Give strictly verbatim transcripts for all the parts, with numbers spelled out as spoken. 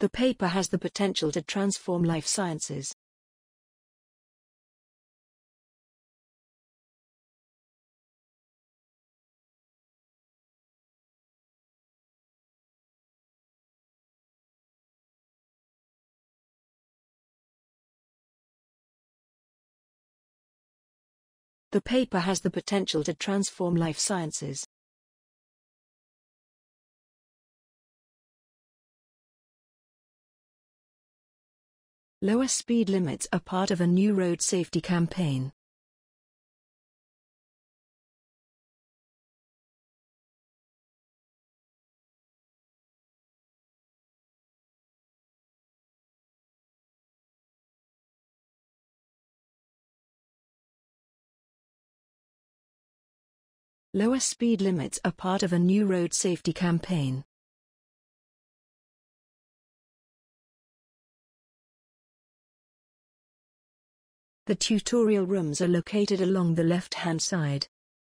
The paper has the potential to transform life sciences. The paper has the potential to transform life sciences. Lower speed limits are part of a new road safety campaign. Lower speed limits are part of a new road safety campaign. The tutorial rooms are located along the left-hand side.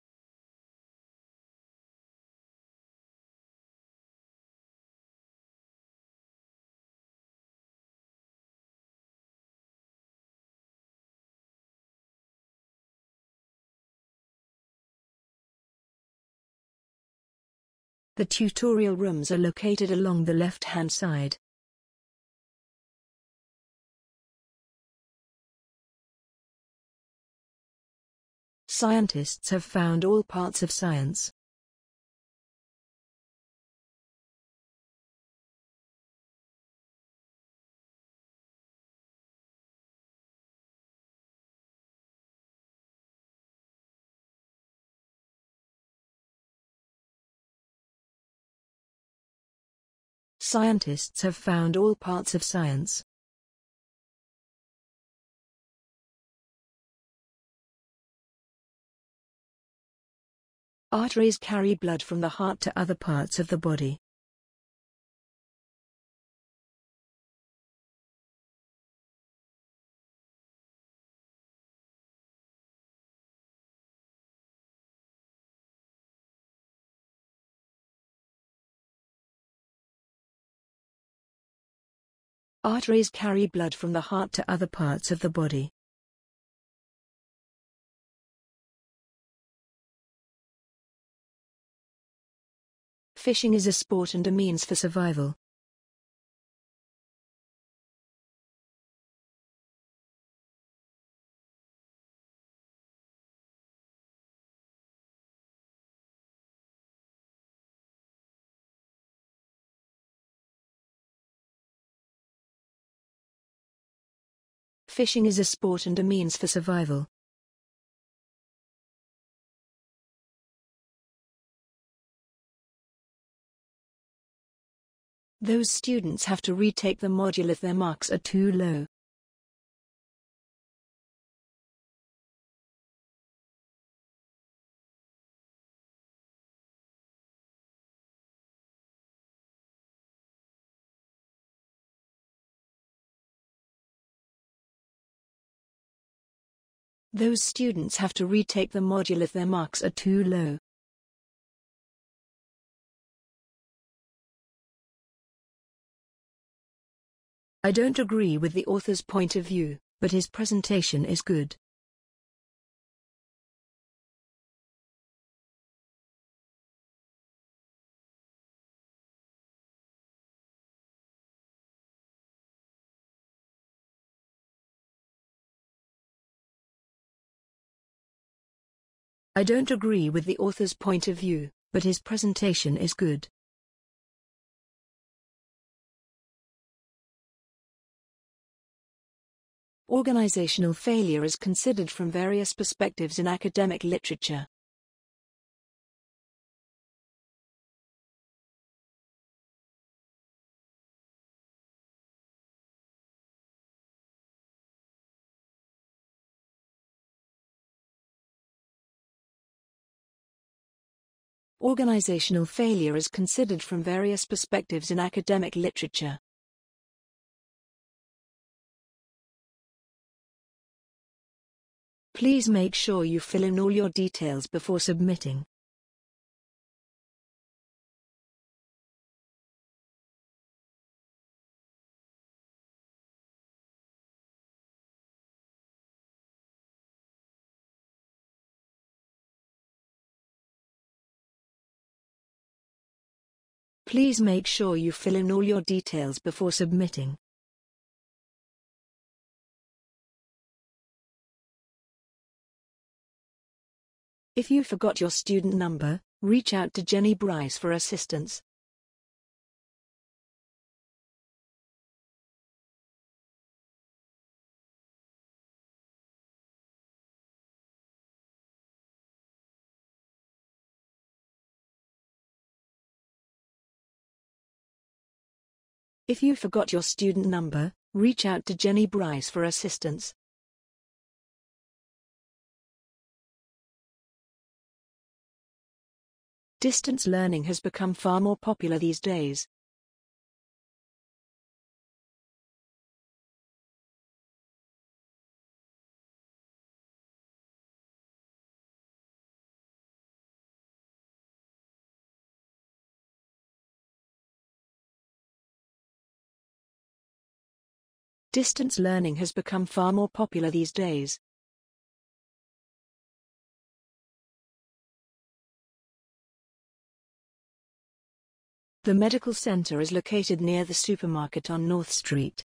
The tutorial rooms are located along the left-hand side. Scientists have found all parts of science. Scientists have found all parts of science. Arteries carry blood from the heart to other parts of the body. Arteries carry blood from the heart to other parts of the body. Fishing is a sport and a means for survival. Fishing is a sport and a means for survival. Those students have to retake the module if their marks are too low. Those students have to retake the module if their marks are too low. I don't agree with the author's point of view, but his presentation is good. I don't agree with the author's point of view, but his presentation is good. Organizational failure is considered from various perspectives in academic literature. Organizational failure is considered from various perspectives in academic literature. Please make sure you fill in all your details before submitting. Please make sure you fill in all your details before submitting. If you forgot your student number, reach out to Jenny Bryce for assistance. If you forgot your student number, reach out to Jenny Bryce for assistance. Distance learning has become far more popular these days. Distance learning has become far more popular these days. The medical center is located near the supermarket on North Street.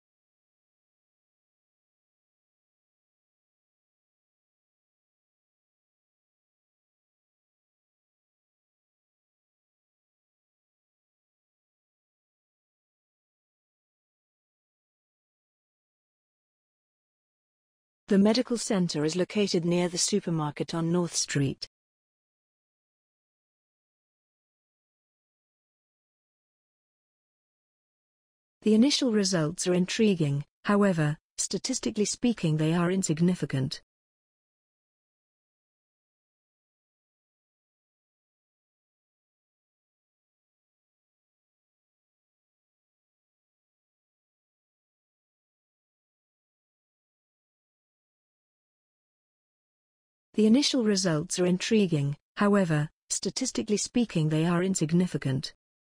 The medical center is located near the supermarket on North Street. The initial results are intriguing, however, statistically speaking they are insignificant. The initial results are intriguing, however, statistically speaking they are insignificant.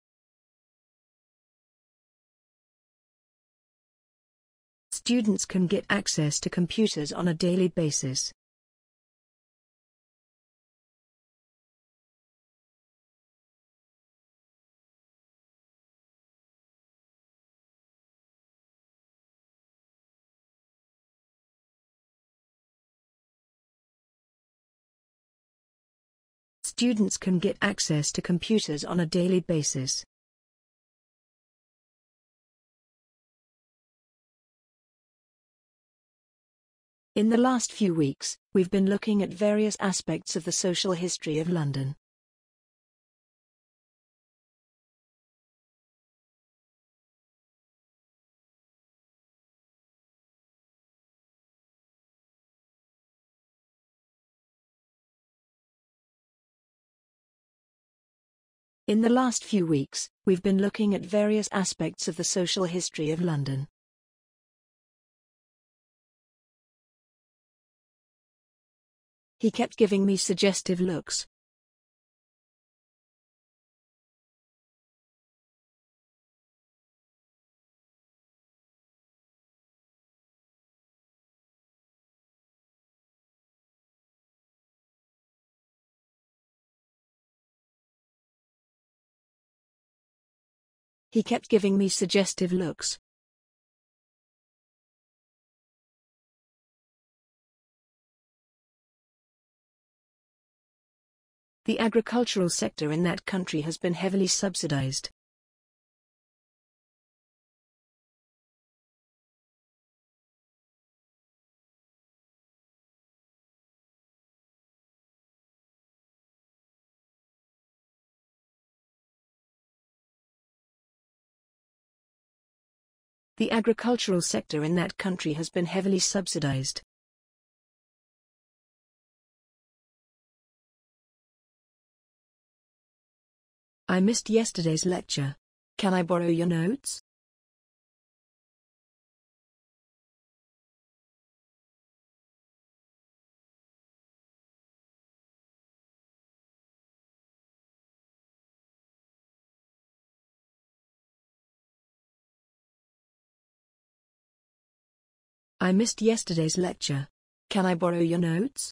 Students can get access to computers on a daily basis. Students can get access to computers on a daily basis. In the last few weeks, we've been looking at various aspects of the social history of London. In the last few weeks, we've been looking at various aspects of the social history of London. He kept giving me suggestive looks. He kept giving me suggestive looks. The agricultural sector in that country has been heavily subsidized. The agricultural sector in that country has been heavily subsidized. I missed yesterday's lecture. Can I borrow your notes? I missed yesterday's lecture. Can I borrow your notes?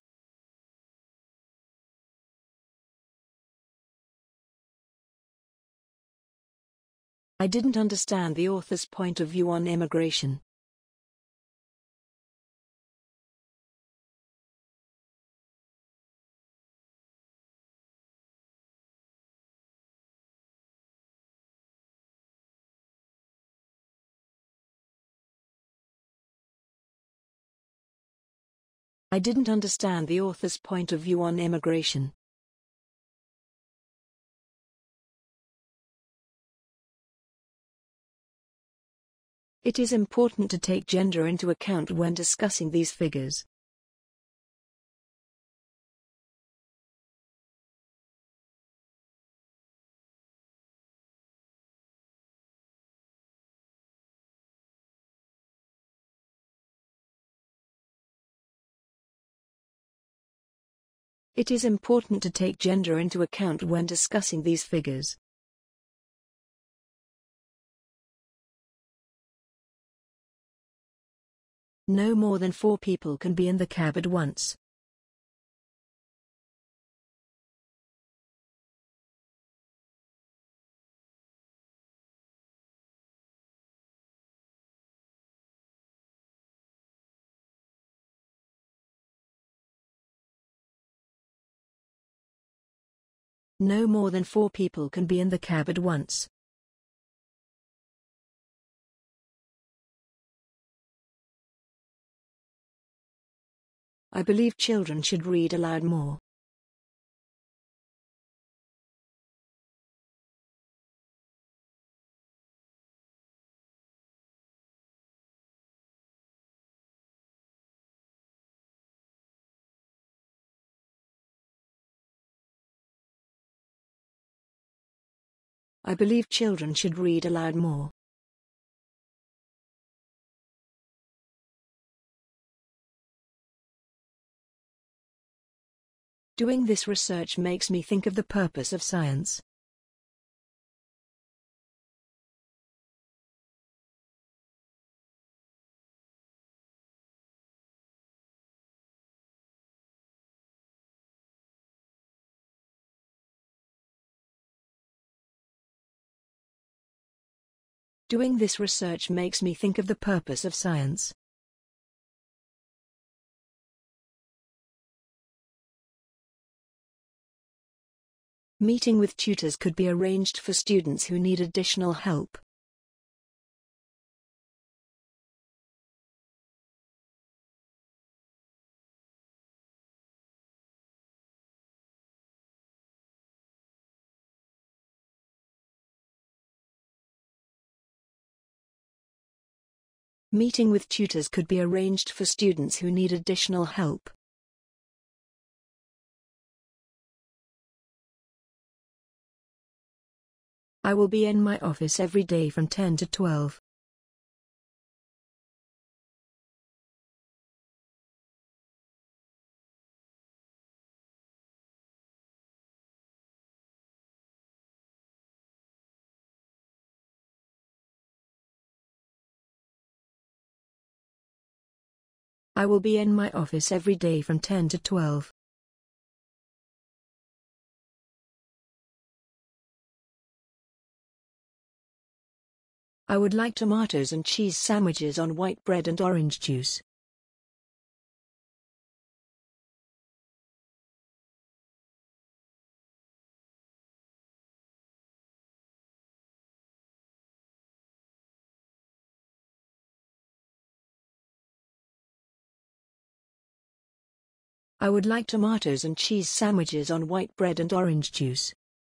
I didn't understand the author's point of view on immigration. I didn't understand the author's point of view on immigration. It is important to take gender into account when discussing these figures. It is important to take gender into account when discussing these figures. No more than four people can be in the cab at once. No more than four people can be in the cab at once. I believe children should read aloud more. I believe children should read aloud more. Doing this research makes me think of the purpose of science. Doing this research makes me think of the purpose of science. Meeting with tutors could be arranged for students who need additional help. Meeting with tutors could be arranged for students who need additional help. I will be in my office every day from ten to twelve. I will be in my office every day from ten to twelve. I would like tomatoes and cheese sandwiches on white bread and orange juice. I would like tomatoes and cheese sandwiches on white bread and orange juice.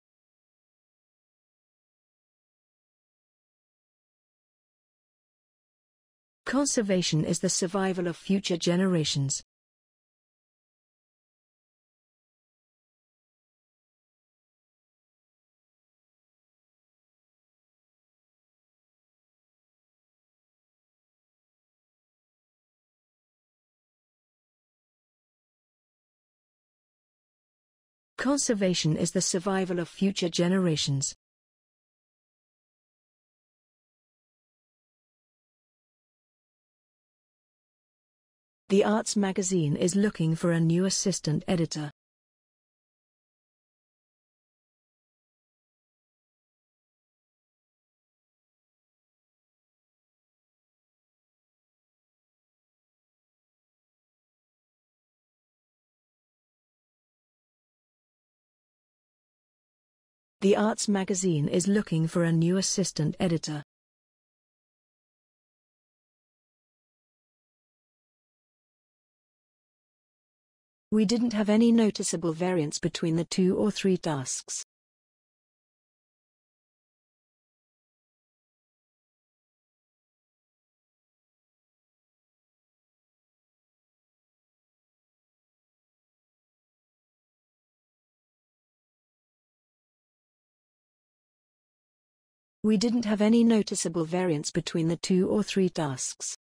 Conservation is the survival of future generations. Conservation is the survival of future generations. The Arts magazine is looking for a new assistant editor. The arts magazine is looking for a new assistant editor. We didn't have any noticeable variance between the two or three tasks. We didn't have any noticeable variance between the two or three tasks.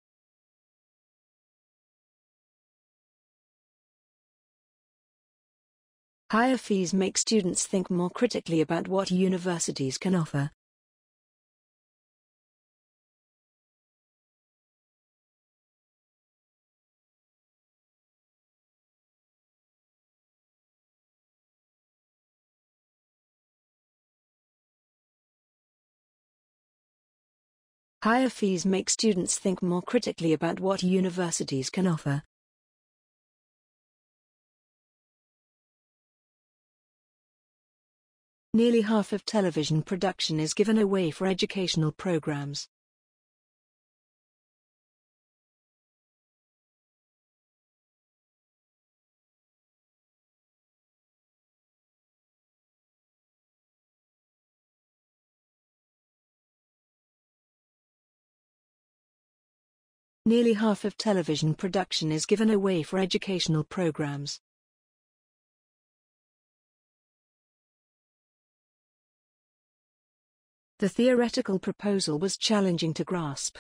Higher fees make students think more critically about what universities can offer. Higher fees make students think more critically about what universities can offer. Nearly half of television production is given away for educational programs. Nearly half of television production is given away for educational programs. The theoretical proposal was challenging to grasp.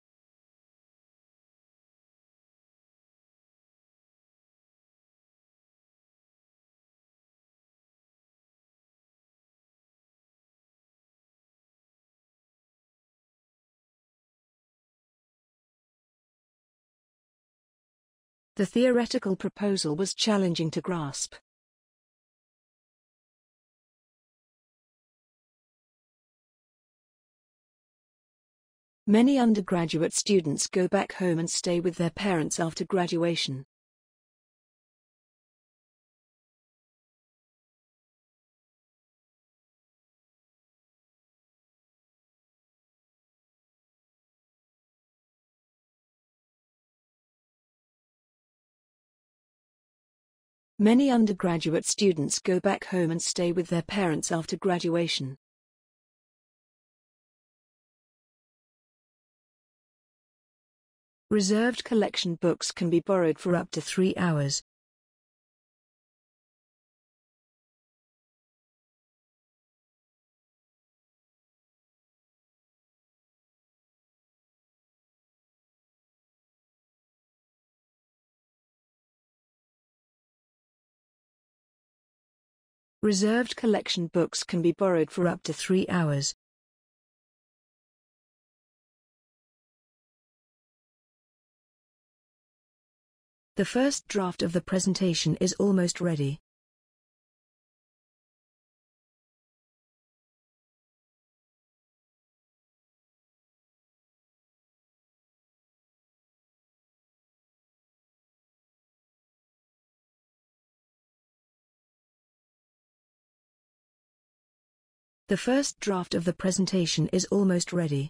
The theoretical proposal was challenging to grasp. Many undergraduate students go back home and stay with their parents after graduation. Many undergraduate students go back home and stay with their parents after graduation. Reserved collection books can be borrowed for up to three hours. Reserved collection books can be borrowed for up to three hours. The first draft of the presentation is almost ready. The first draft of the presentation is almost ready.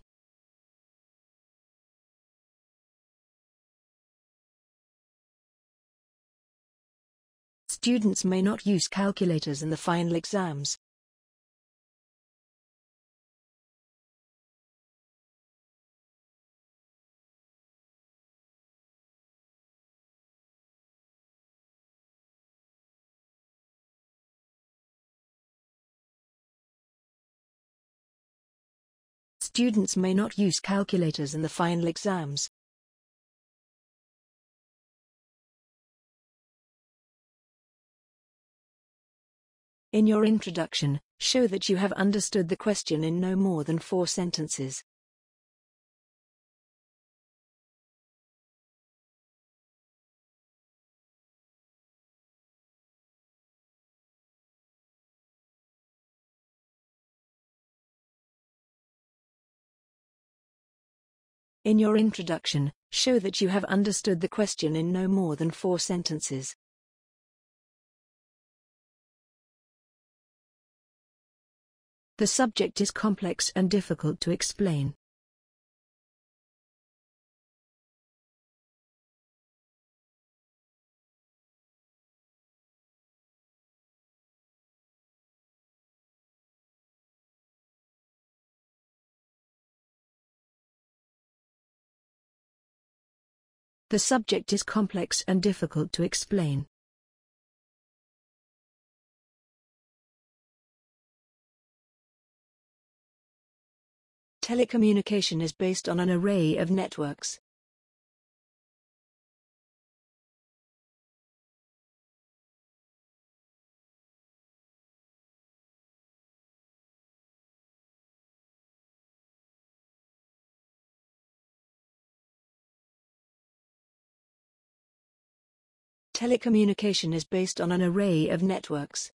Students may not use calculators in the final exams. Students may not use calculators in the final exams. In your introduction, show that you have understood the question in no more than four sentences. In your introduction, show that you have understood the question in no more than four sentences. The subject is complex and difficult to explain. The subject is complex and difficult to explain. Telecommunication is based on an array of networks. Telecommunication is based on an array of networks.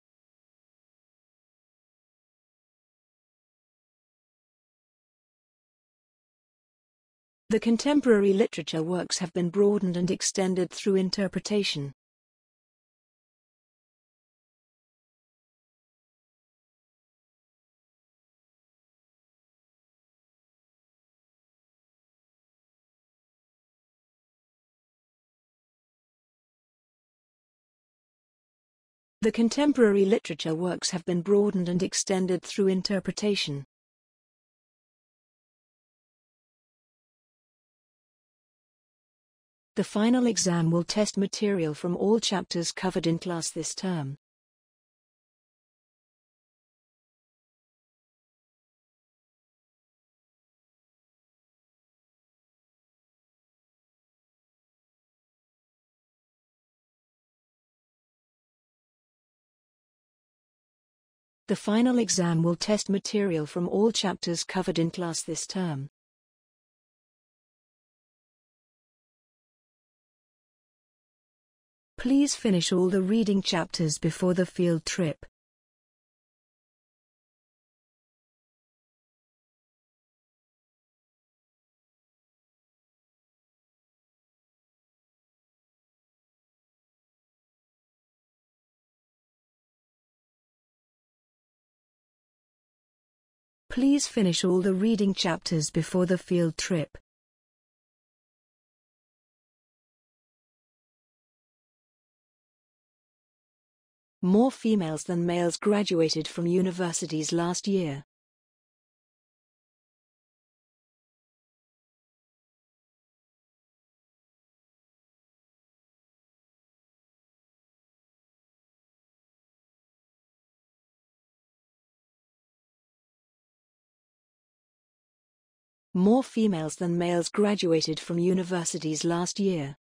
The contemporary literature works have been broadened and extended through interpretation. The contemporary literature works have been broadened and extended through interpretation. The final exam will test material from all chapters covered in class this term. The final exam will test material from all chapters covered in class this term. Please finish all the reading chapters before the field trip. Please finish all the reading chapters before the field trip. More females than males graduated from universities last year. More females than males graduated from universities last year.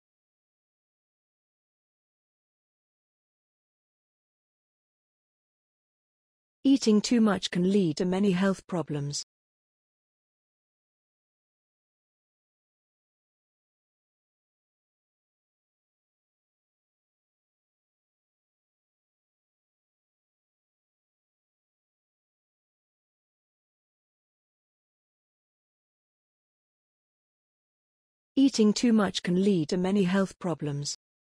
Eating too much can lead to many health problems. Eating too much can lead to many health problems.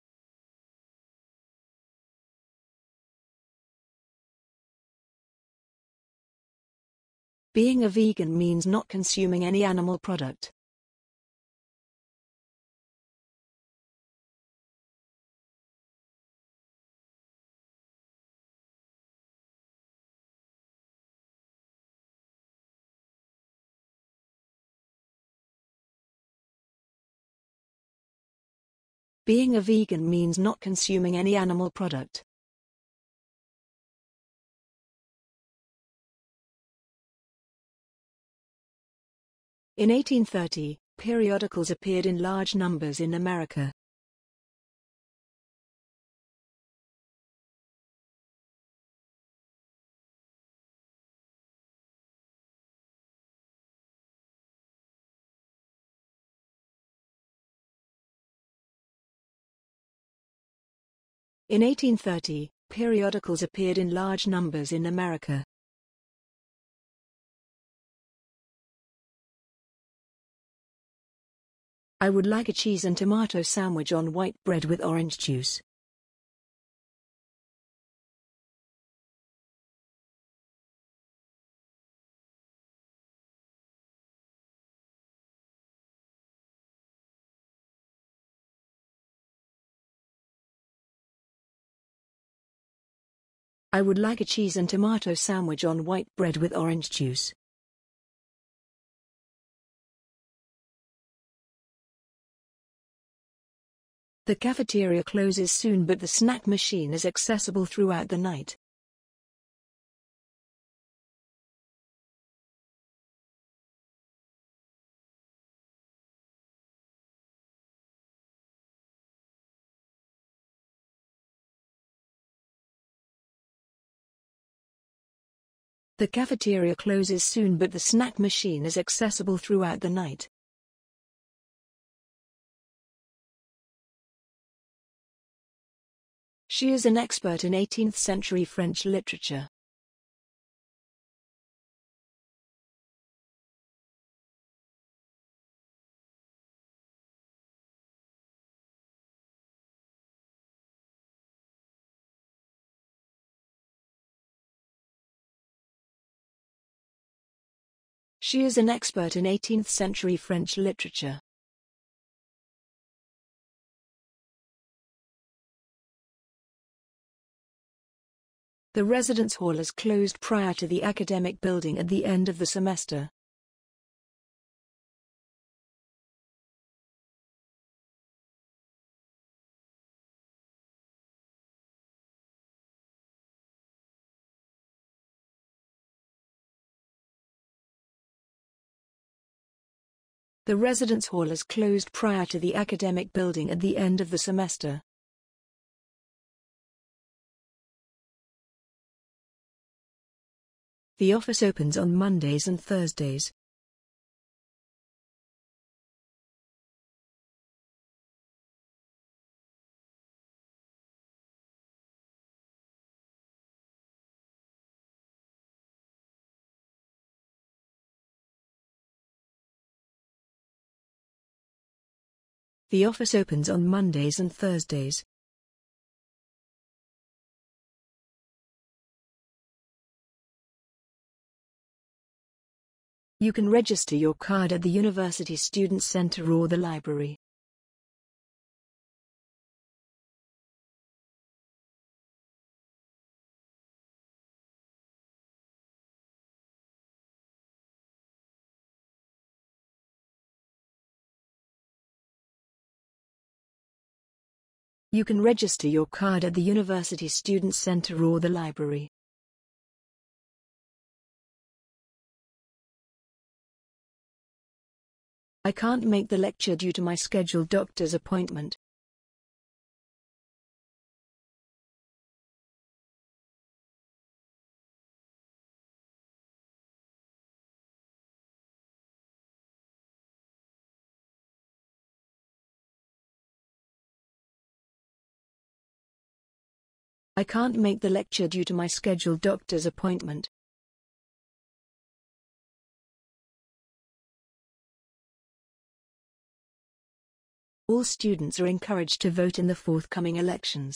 Being a vegan means not consuming any animal product. Being a vegan means not consuming any animal product. In eighteen thirty, periodicals appeared in large numbers in America. In eighteen thirty, periodicals appeared in large numbers in America. I would like a cheese and tomato sandwich on white bread with orange juice. I would like a cheese and tomato sandwich on white bread with orange juice. The cafeteria closes soon, but the snack machine is accessible throughout the night. The cafeteria closes soon, but the snack machine is accessible throughout the night. She is an expert in eighteenth century French literature. She is an expert in eighteenth century French literature. The residence hall is closed prior to the academic building at the end of the semester. The residence hall is closed prior to the academic building at the end of the semester. The office opens on Mondays and Thursdays. The office opens on Mondays and Thursdays. You can register your card at the University Student Center or the library. You can register your card at the University Student Center or the library. I can't make the lecture due to my scheduled doctor's appointment. I can't make the lecture due to my scheduled doctor's appointment. All students are encouraged to vote in the forthcoming elections.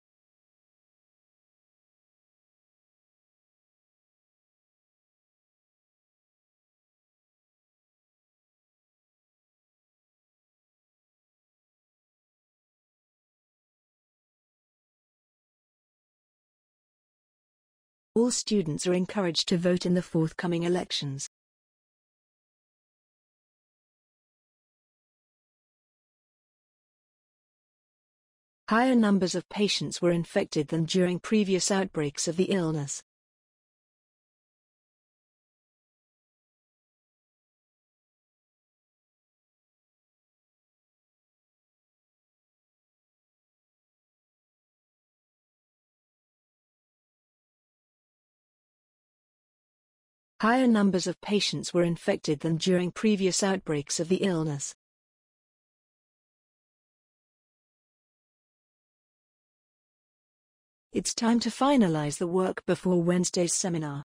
All students are encouraged to vote in the forthcoming elections. Higher numbers of patients were infected than during previous outbreaks of the illness. Higher numbers of patients were infected than during previous outbreaks of the illness. It's time to finalize the work before Wednesday's seminar.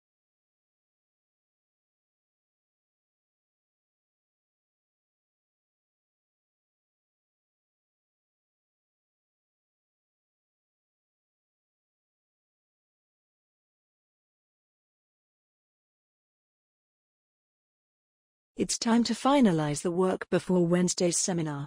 It's time to finalize the work before Wednesday's seminar.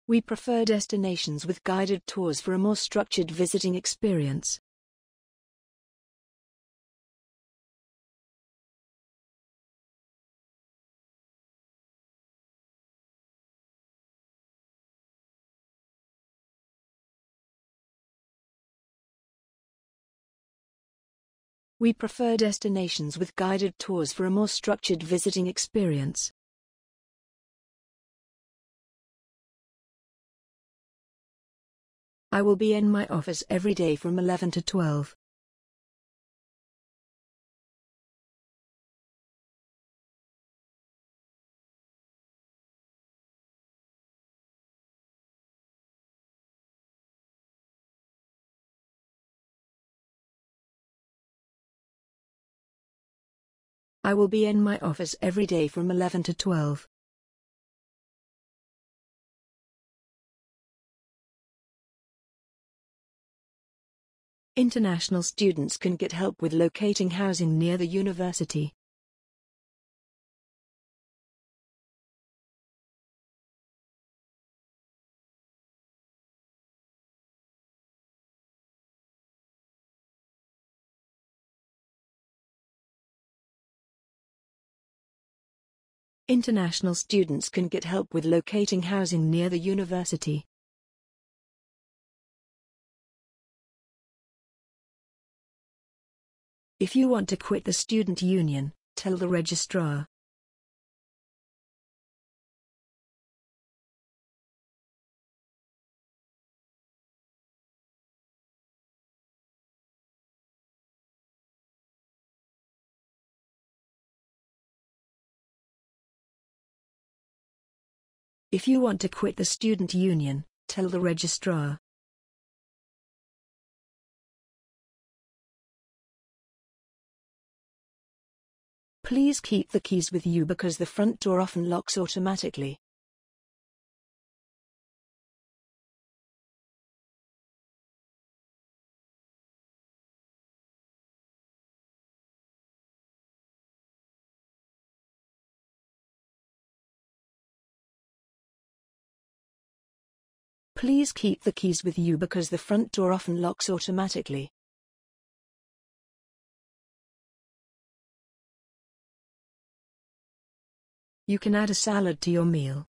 We prefer destinations with guided tours for a more structured visiting experience. We prefer destinations with guided tours for a more structured visiting experience. I will be in my office every day from eleven to twelve. I will be in my office every day from eleven to twelve. International students can get help with locating housing near the university. International students can get help with locating housing near the university. If you want to quit the student union, tell the registrar. If you want to quit the student union, tell the registrar. Please keep the keys with you because the front door often locks automatically. Please keep the keys with you because the front door often locks automatically. You can add a salad to your meal.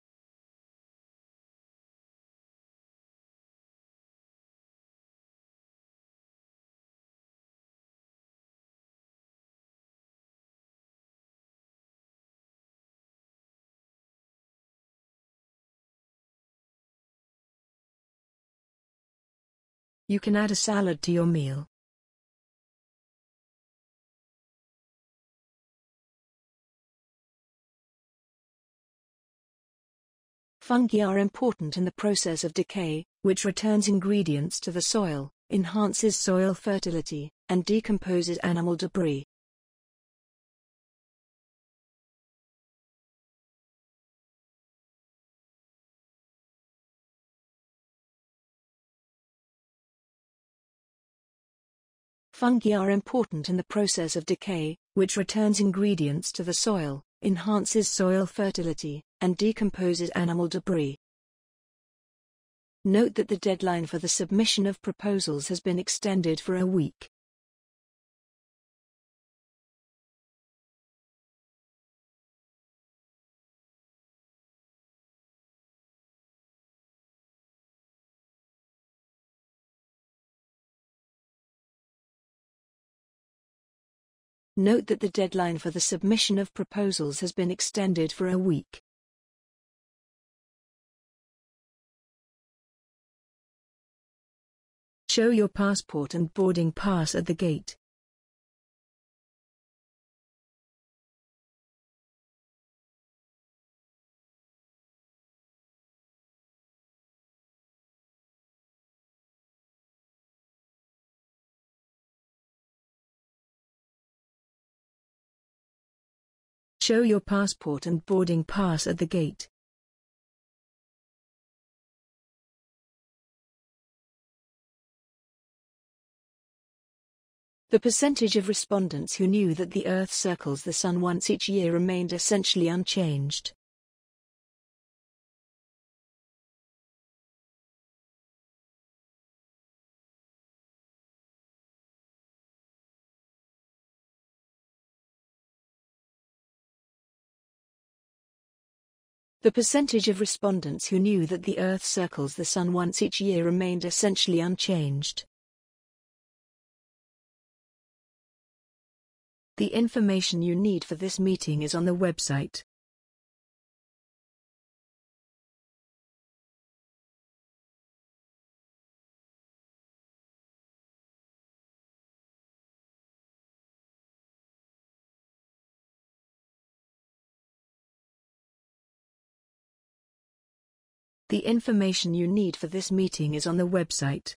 You can add a salad to your meal. Fungi are important in the process of decay, which returns ingredients to the soil, enhances soil fertility, and decomposes animal debris. Fungi are important in the process of decay, which returns ingredients to the soil, enhances soil fertility, and decomposes animal debris. Note that the deadline for the submission of proposals has been extended for a week. Note that the deadline for the submission of proposals has been extended for a week. Show your passport and boarding pass at the gate. Show your passport and boarding pass at the gate. The percentage of respondents who knew that the Earth circles the Sun once each year remained essentially unchanged. The percentage of respondents who knew that the Earth circles the Sun once each year remained essentially unchanged. The information you need for this meeting is on the website. The information you need for this meeting is on the website.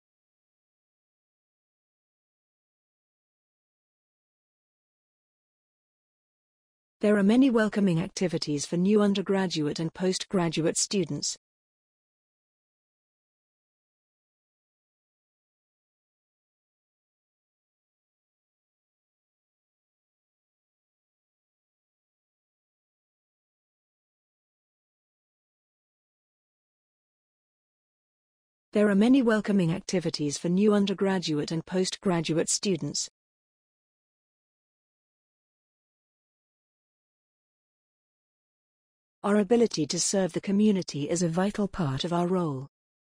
There are many welcoming activities for new undergraduate and postgraduate students. There are many welcoming activities for new undergraduate and postgraduate students. Our ability to serve the community is a vital part of our role.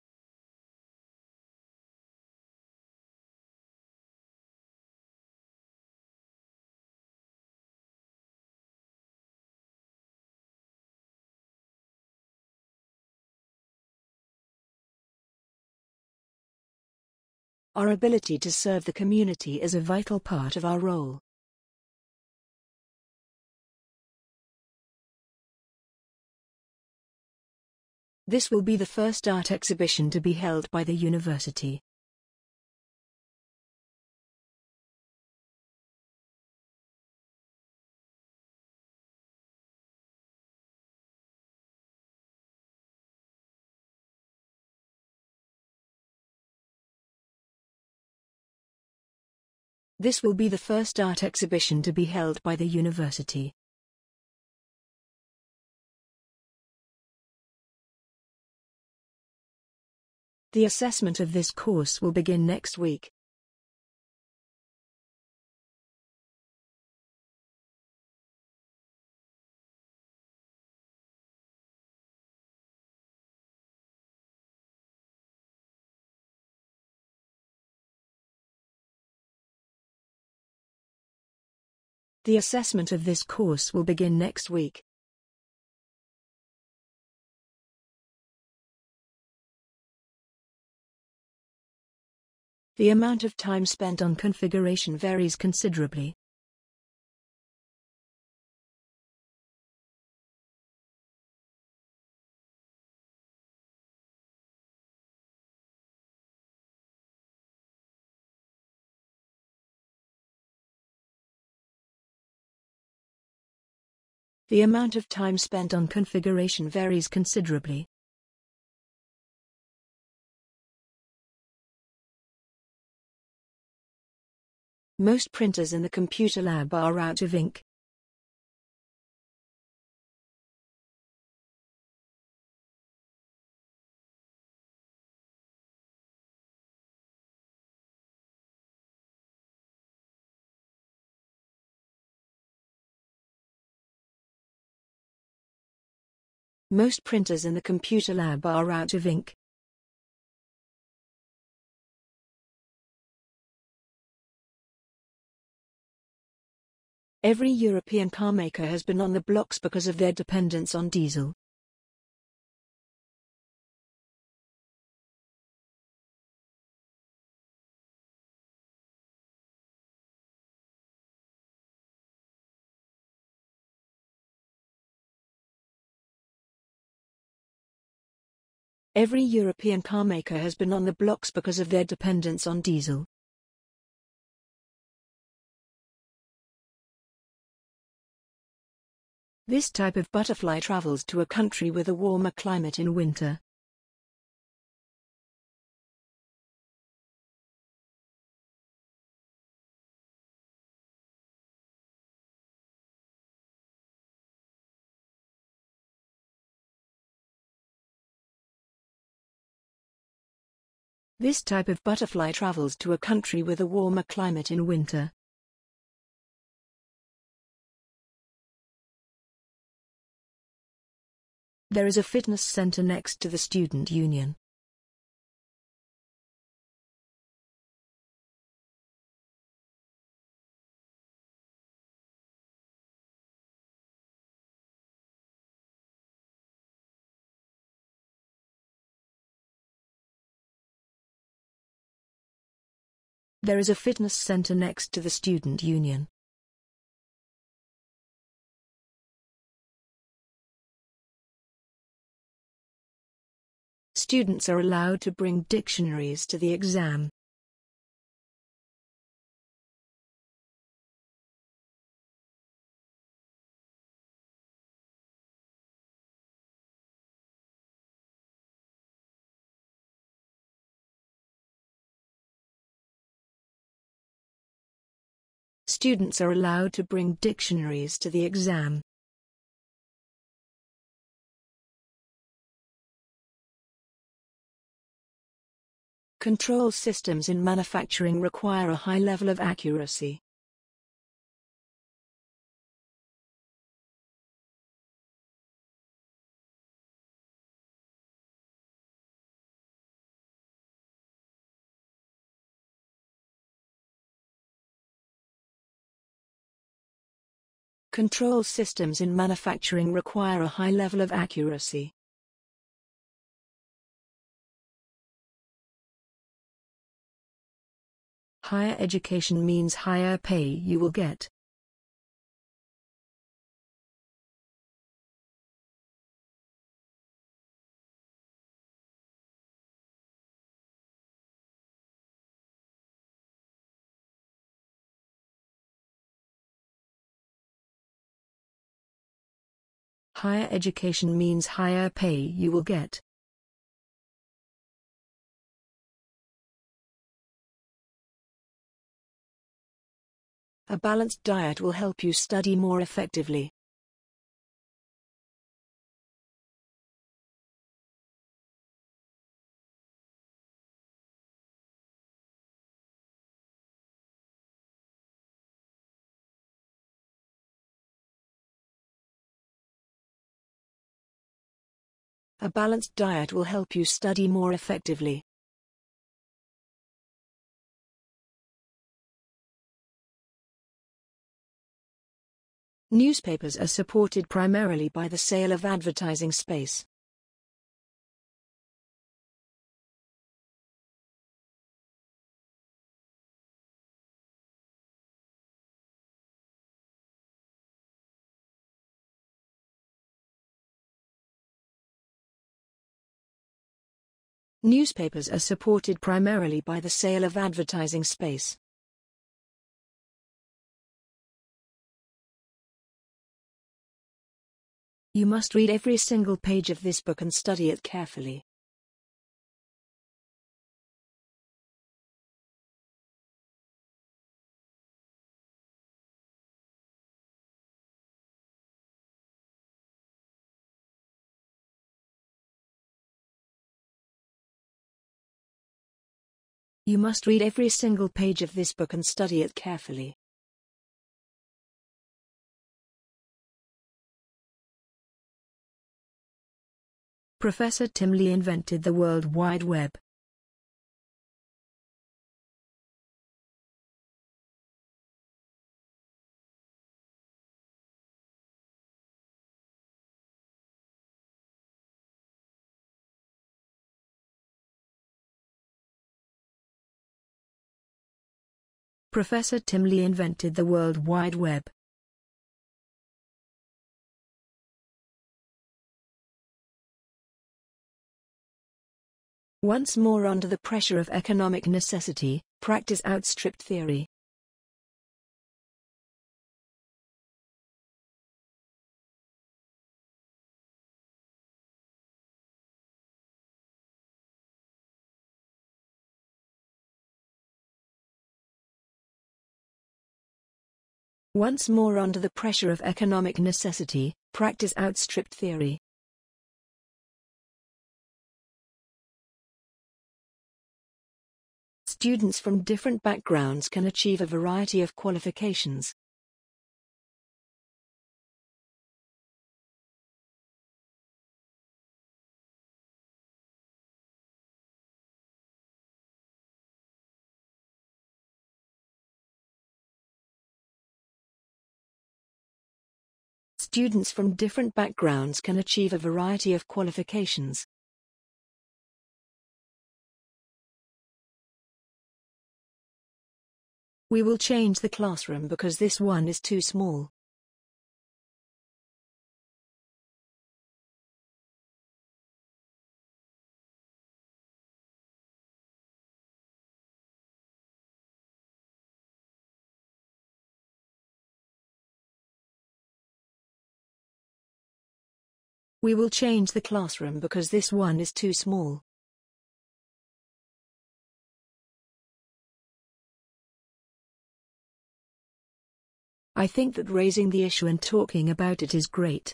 Our ability to serve the community is a vital part of our role. This will be the first art exhibition to be held by the university. This will be the first art exhibition to be held by the university. The assessment of this course will begin next week. The assessment of this course will begin next week. The amount of time spent on configuration varies considerably. The amount of time spent on configuration varies considerably. Most printers in the computer lab are out of ink. Most printers in the computer lab are out of ink. Every European carmaker has been on the blocks because of their dependence on diesel. Every European carmaker has been on the blocks because of their dependence on diesel. This type of butterfly travels to a country with a warmer climate in winter. This type of butterfly travels to a country with a warmer climate in winter. There is a fitness center next to the student union. There is a fitness center next to the student union. Students are allowed to bring dictionaries to the exam. Students are allowed to bring dictionaries to the exam. Control systems in manufacturing require a high level of accuracy. Control systems in manufacturing require a high level of accuracy. Higher education means higher pay you will get. Higher education means higher pay you will get. A balanced diet will help you study more effectively. A balanced diet will help you study more effectively. Newspapers are supported primarily by the sale of advertising space. Newspapers are supported primarily by the sale of advertising space. You must read every single page of this book and study it carefully. You must read every single page of this book and study it carefully. Professor Tim Lee invented the World Wide Web. Professor Tim Lee invented the World Wide Web. Once more, under the pressure of economic necessity, practice outstripped theory. Once more, under the pressure of economic necessity, practice outstripped theory. Students from different backgrounds can achieve a variety of qualifications. Students from different backgrounds can achieve a variety of qualifications. We will change the classroom because this one is too small. We will change the classroom because this one is too small. I think that raising the issue and talking about it is great.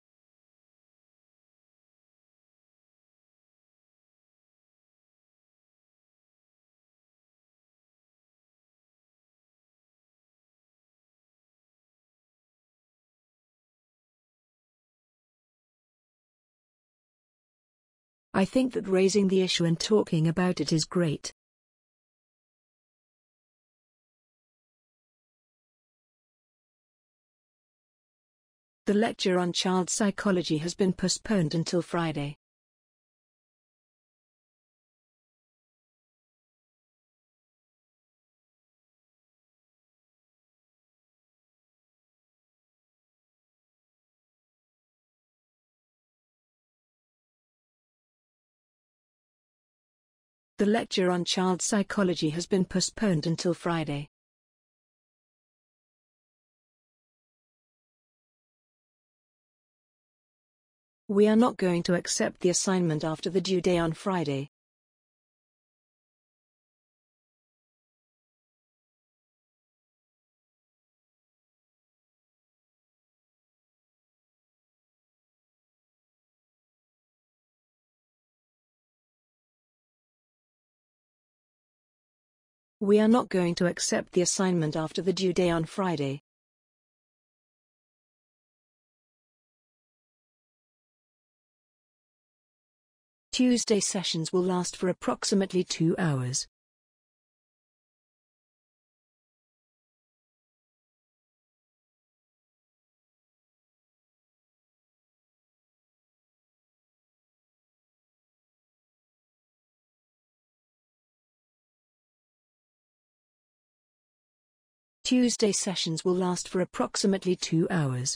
I think that raising the issue and talking about it is great. The lecture on child psychology has been postponed until Friday. The lecture on child psychology has been postponed until Friday. We are not going to accept the assignment after the due day on Friday. We are not going to accept the assignment after the due day on Friday. Tuesday sessions will last for approximately two hours. Tuesday sessions will last for approximately two hours.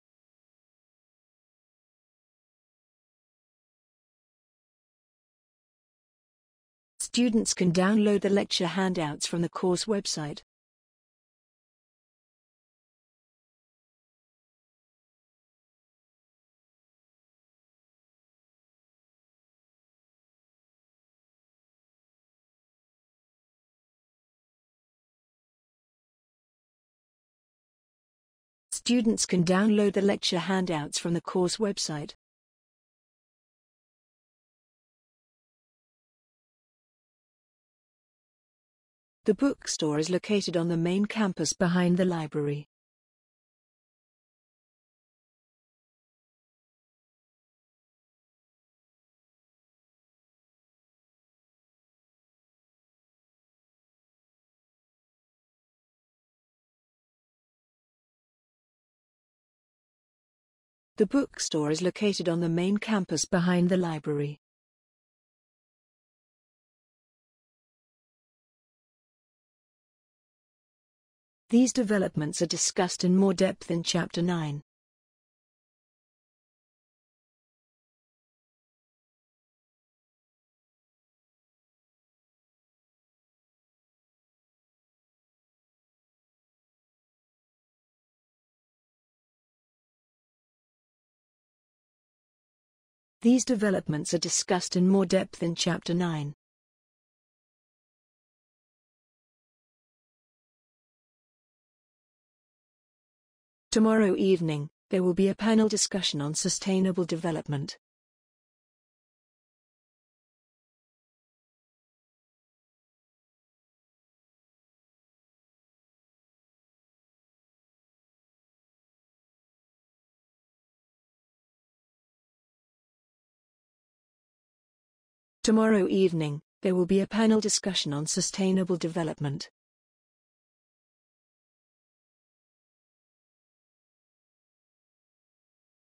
Students can download the lecture handouts from the course website. Students can download the lecture handouts from the course website. The bookstore is located on the main campus behind the library. The bookstore is located on the main campus behind the library. These developments are discussed in more depth in Chapter nine. These developments are discussed in more depth in Chapter nine. Tomorrow evening, there will be a panel discussion on sustainable development. Tomorrow evening, there will be a panel discussion on sustainable development.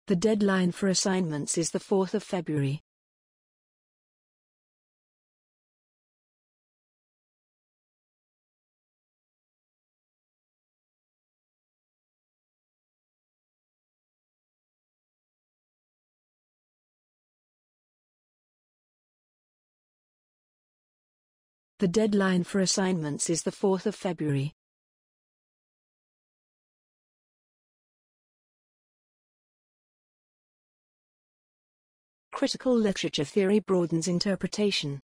The deadline for assignments is the fourth of February. The deadline for assignments is the fourth of February. Critical literature theory broadens interpretation.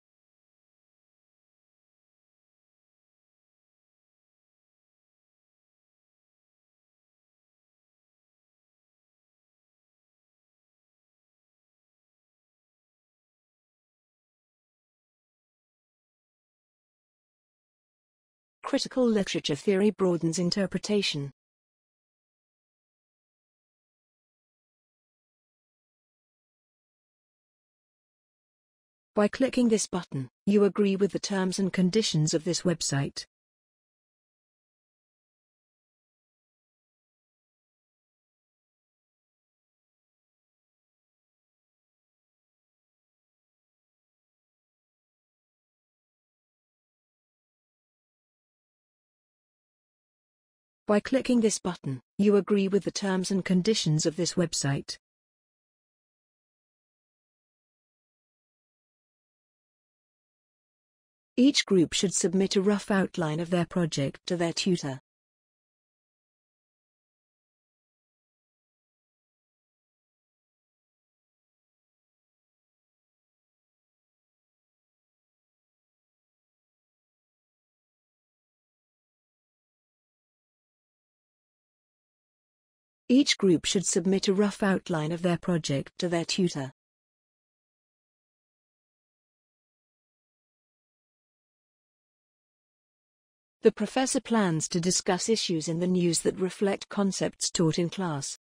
Critical literature theory broadens interpretation. By clicking this button, you agree with the terms and conditions of this website. By clicking this button, you agree with the terms and conditions of this website. Each group should submit a rough outline of their project to their tutor. Each group should submit a rough outline of their project to their tutor. The professor plans to discuss issues in the news that reflect concepts taught in class.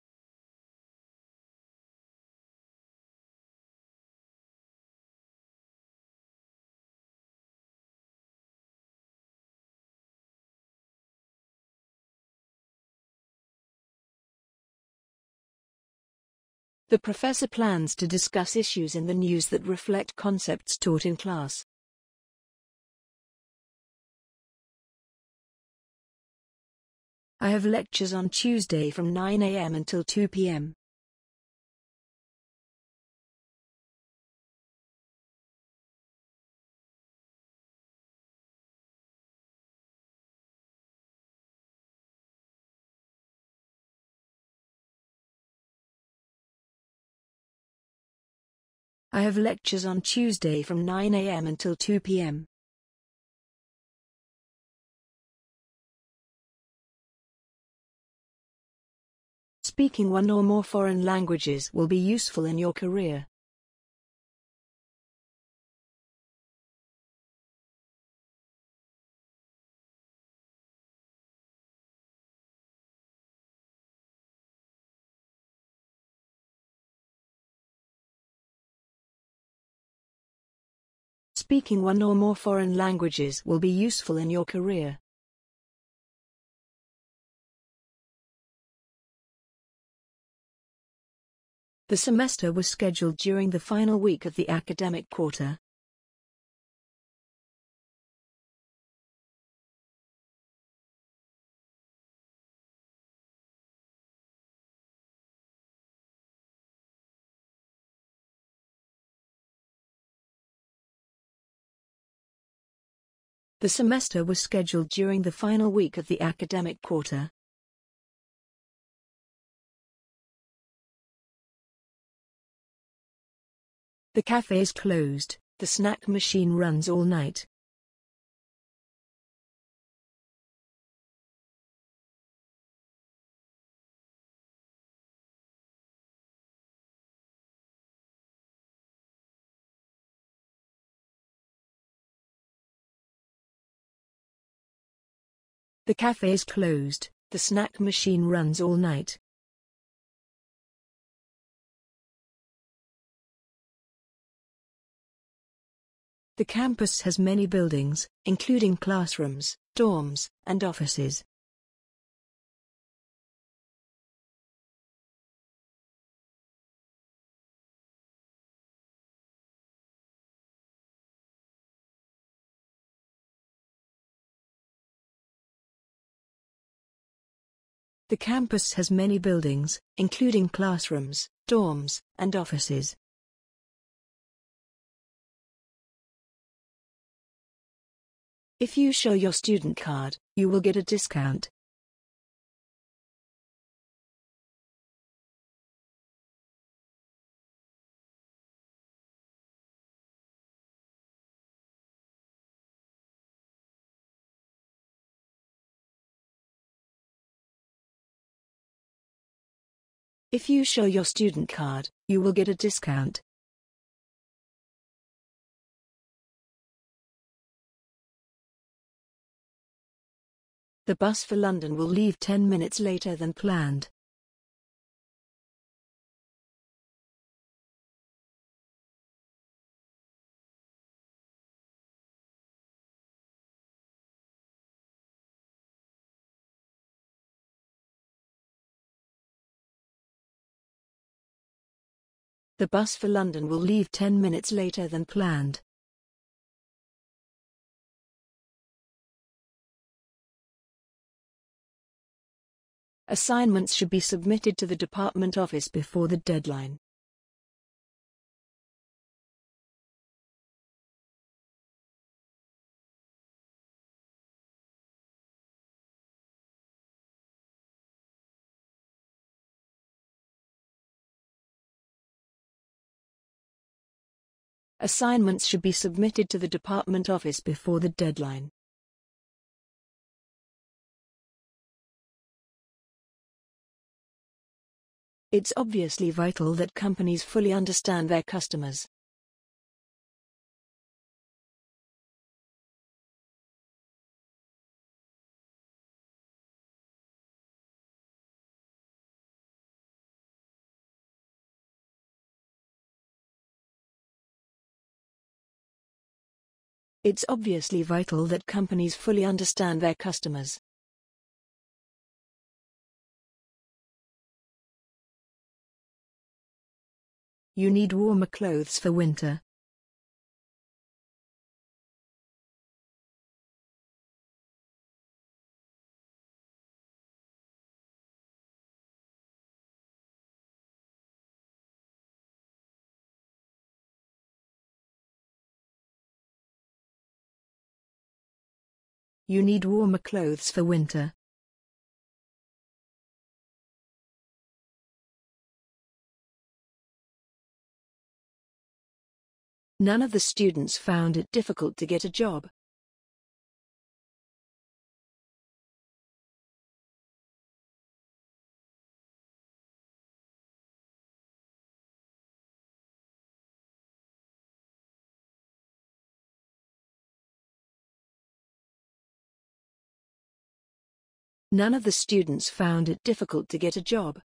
The professor plans to discuss issues in the news that reflect concepts taught in class. I have lectures on Tuesday from nine A M until two P M I have lectures on Tuesday from nine A M until two P M Speaking one or more foreign languages will be useful in your career. Speaking one or more foreign languages will be useful in your career. The semester was scheduled during the final week of the academic quarter. The semester was scheduled during the final week of the academic quarter. The cafe is closed, the snack machine runs all night. The cafe is closed, the snack machine runs all night. The campus has many buildings, including classrooms, dorms, and offices. The campus has many buildings, including classrooms, dorms, and offices. If you show your student card, you will get a discount. If you show your student card, you will get a discount. The bus for London will leave ten minutes later than planned. The bus for London will leave ten minutes later than planned. Assignments should be submitted to the department office before the deadline. Assignments should be submitted to the department office before the deadline. It's obviously vital that companies fully understand their customers. It's obviously vital that companies fully understand their customers. You need warmer clothes for winter. You need warmer clothes for winter. None of the students found it difficult to get a job. None of the students found it difficult to get a job.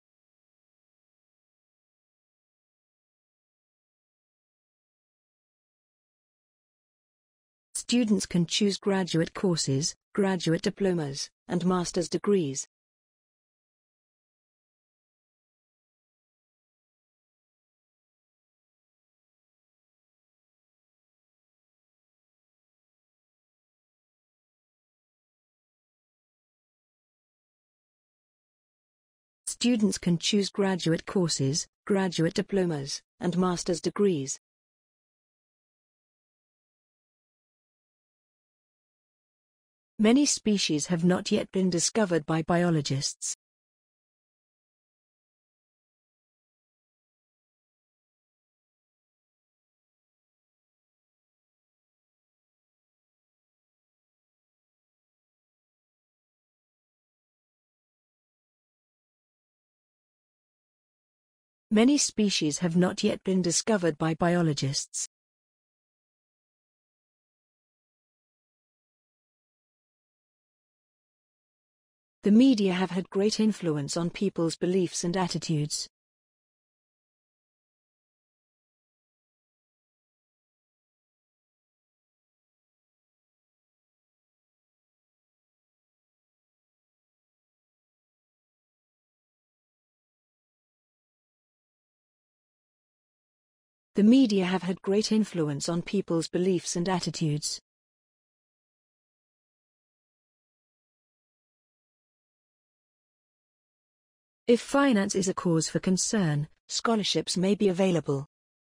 Students can choose graduate courses, graduate diplomas, and master's degrees. Students can choose graduate courses, graduate diplomas, and master's degrees. Many species have not yet been discovered by biologists. Many species have not yet been discovered by biologists. The media have had great influence on people's beliefs and attitudes. The media have had great influence on people's beliefs and attitudes. If finance is a cause for concern, scholarships may be available.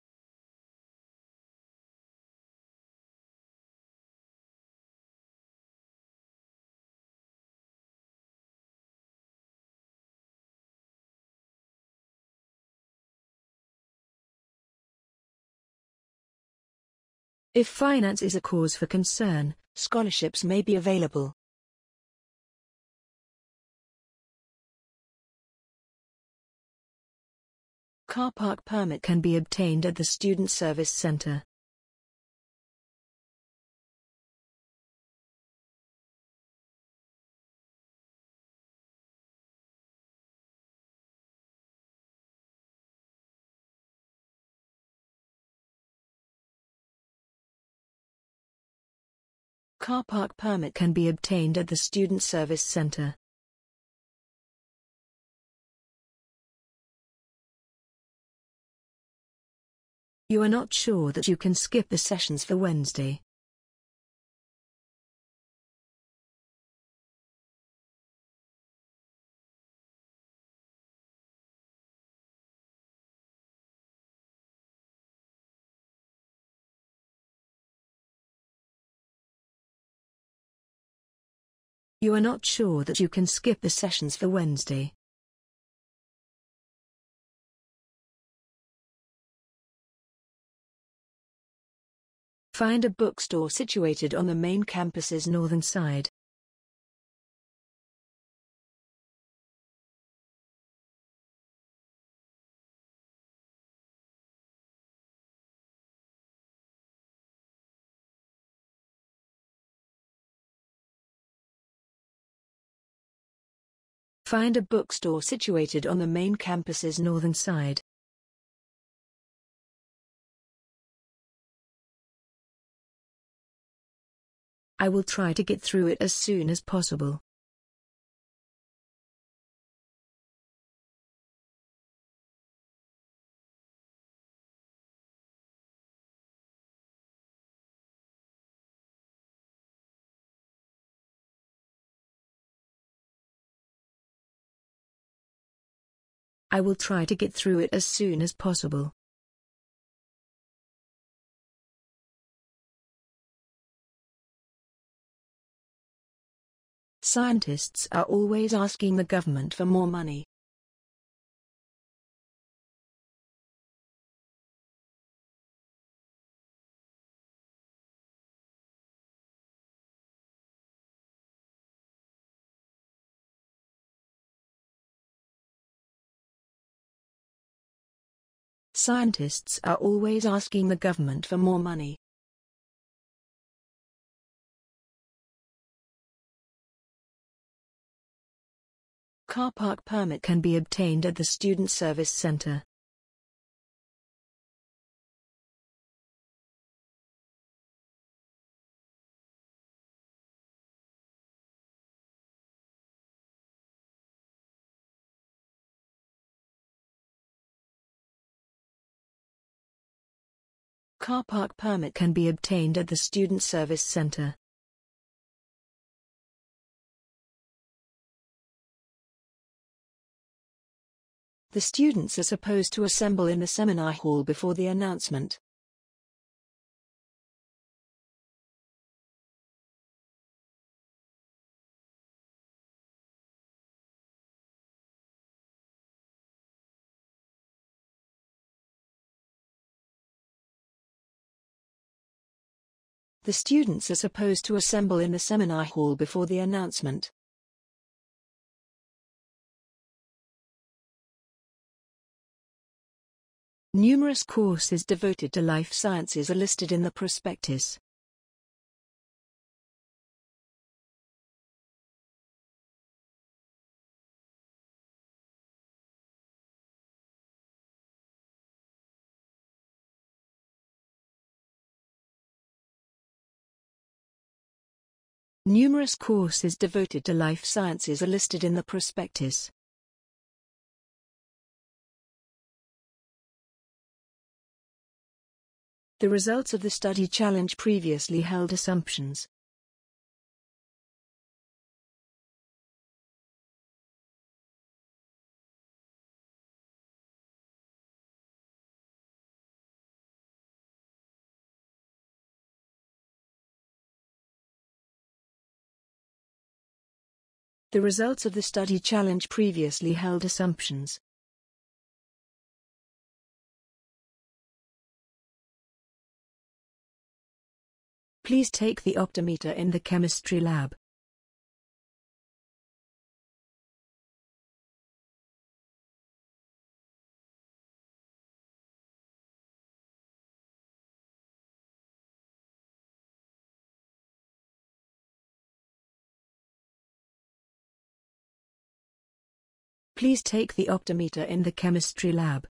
If finance is a cause for concern, scholarships may be available. Car park permit can be obtained at the Student Service Center. Car park permit can be obtained at the Student Service Center. You are not sure that you can skip the sessions for Wednesday. You are not sure that you can skip the sessions for Wednesday. Find a bookstore situated on the main campus's northern side. Find a bookstore situated on the main campus's northern side. I will try to get through it as soon as possible. I will try to get through it as soon as possible. Scientists are always asking the government for more money. Scientists are always asking the government for more money. Car park permit can be obtained at the Student Service Center. Car park permit can be obtained at the Student Service Center. The students are supposed to assemble in the seminar hall before the announcement. The students are supposed to assemble in the seminar hall before the announcement. Numerous courses devoted to life sciences are listed in the prospectus. Numerous courses devoted to life sciences are listed in the prospectus. The results of the study challenge previously held assumptions. The results of the study challenge previously held assumptions. Please take the optometer in the chemistry lab. Please take the optometer in the chemistry lab.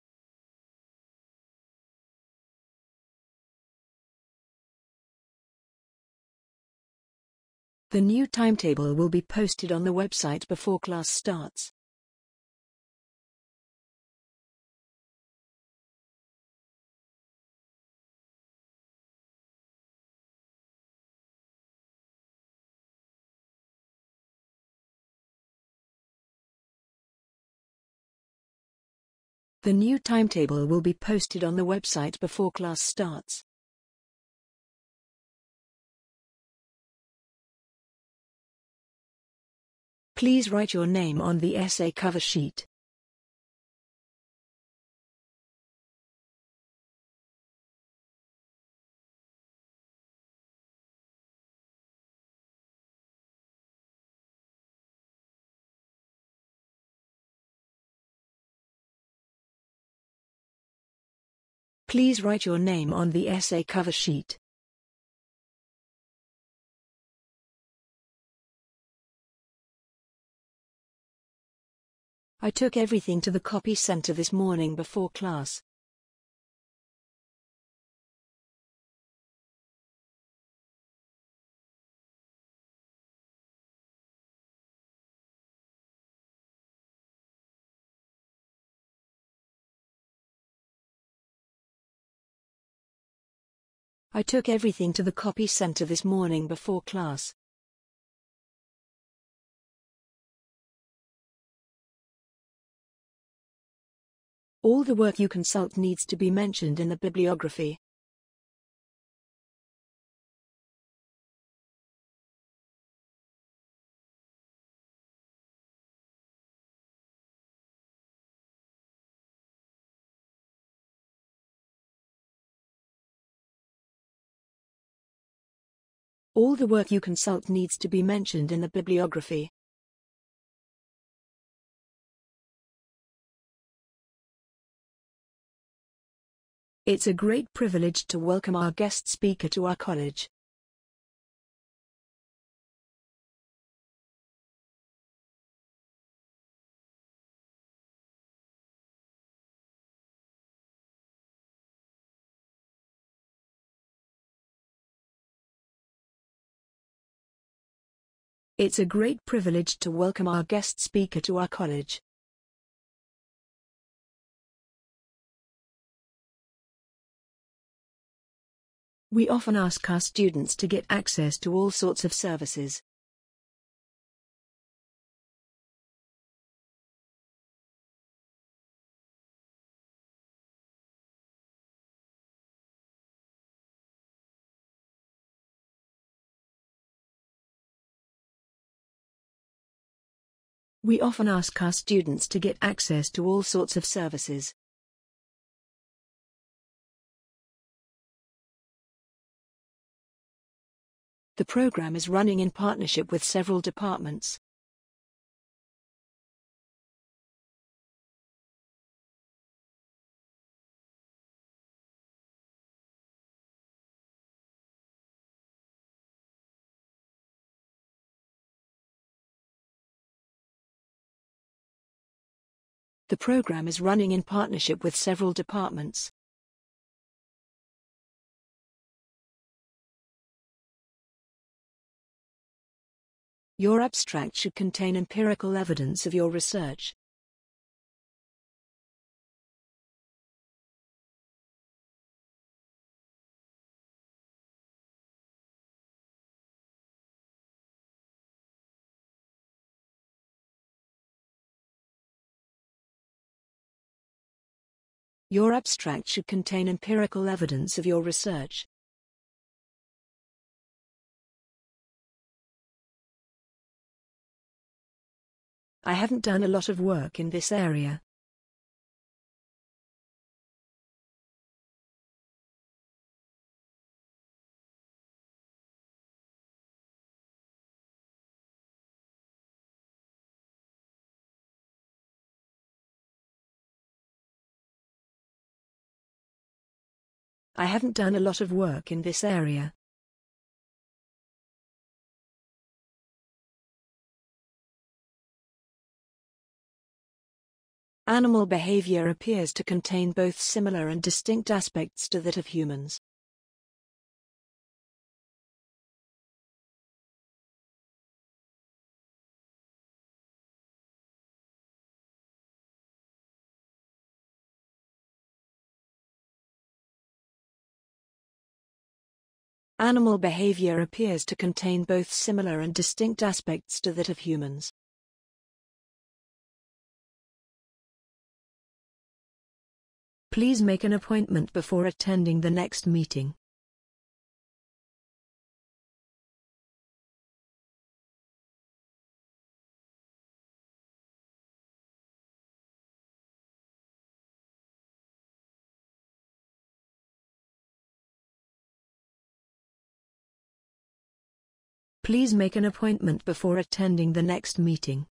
The new timetable will be posted on the website before class starts. The new timetable will be posted on the website before class starts. Please write your name on the essay cover sheet. Please write your name on the essay cover sheet. I took everything to the copy center this morning before class. I took everything to the copy center this morning before class. All the work you consult needs to be mentioned in the bibliography. All the work you consult needs to be mentioned in the bibliography. It's a great privilege to welcome our guest speaker to our college. It's a great privilege to welcome our guest speaker to our college. We often ask our students to get access to all sorts of services. We often ask our students to get access to all sorts of services. The program is running in partnership with several departments. The program is running in partnership with several departments. Your abstract should contain empirical evidence of your research. Your abstract should contain empirical evidence of your research. I haven't done a lot of work in this area. I haven't done a lot of work in this area. Animal behavior appears to contain both similar and distinct aspects to that of humans. Animal behavior appears to contain both similar and distinct aspects to that of humans. Please make an appointment before attending the next meeting. Please make an appointment before attending the next meeting.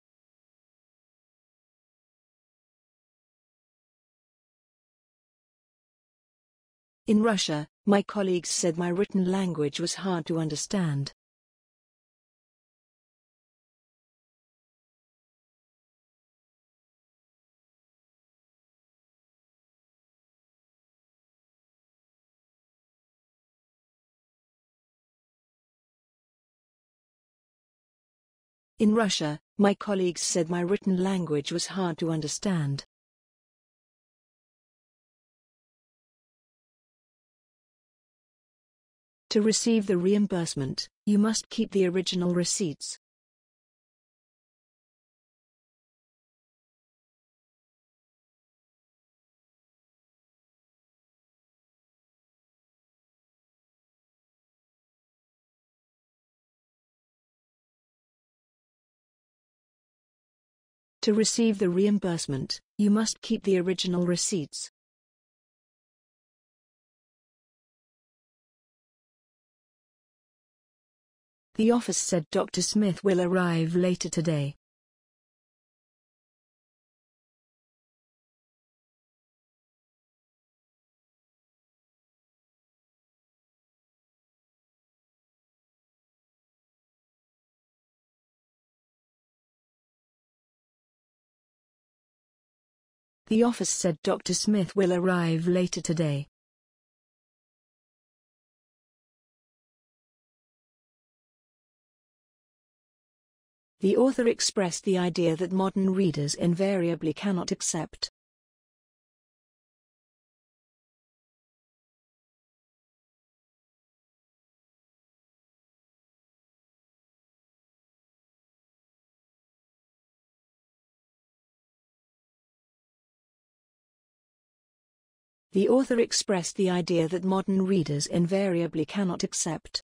In Russia, my colleagues said my written language was hard to understand. In Russia, my colleagues said my written language was hard to understand. To receive the reimbursement, you must keep the original receipts. To receive the reimbursement, you must keep the original receipts. The office said Doctor Smith will arrive later today. The office said Doctor Smith will arrive later today. The author expressed the idea that modern readers invariably cannot accept. The author expressed the idea that modern readers invariably cannot accept.